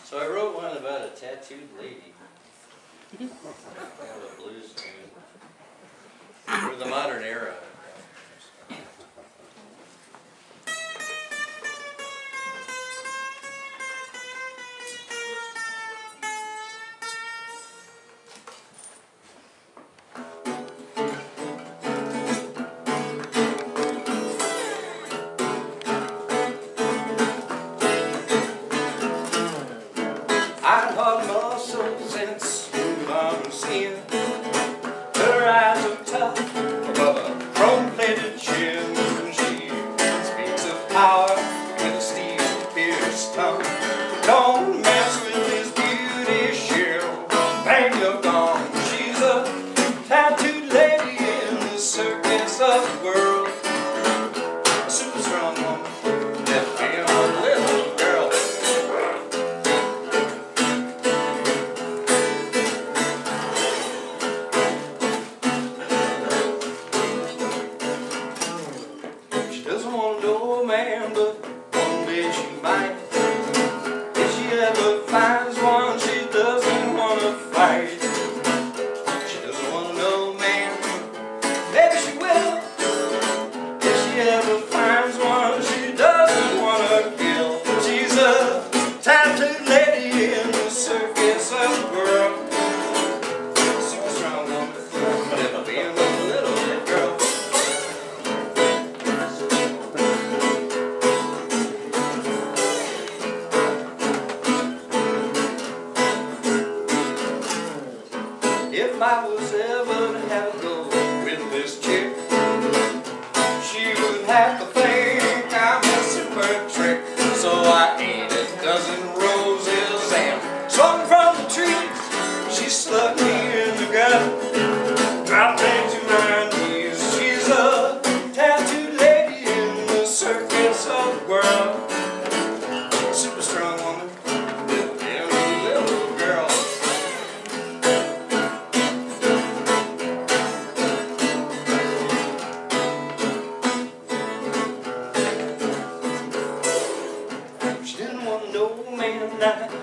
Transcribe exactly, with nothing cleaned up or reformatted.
So I wrote one about a tattooed lady. Kind of a blues tune. For the modern era. Iron-hard muscles and smooth armor skin. Her eyes are tough above a chrome-plated chin. She speaks of power with a steel-pierced tongue. Don't mess with this beauty, she'll bang your gong. She's a tattooed lady in the circus of the world. A super strong woman, just being a little girl. Doesn't want to know a man, but one day she might. If she ever finds one, she doesn't want to fight. She doesn't want to know a man, maybe she will. If she ever finds one, she doesn't want to kill. She's a tattooed lady in the circus of the world. Super strong woman, never being a little bit girl. If I was ever to have a go with this chick, she would have to think I'm a super trick. So I ate a dozen roses and swung from the trees. She slugged me in the gut, dropped me to my knees. She's a tattooed lady in the circus of the world. Super strong woman, and a little girl. She didn't want no man, I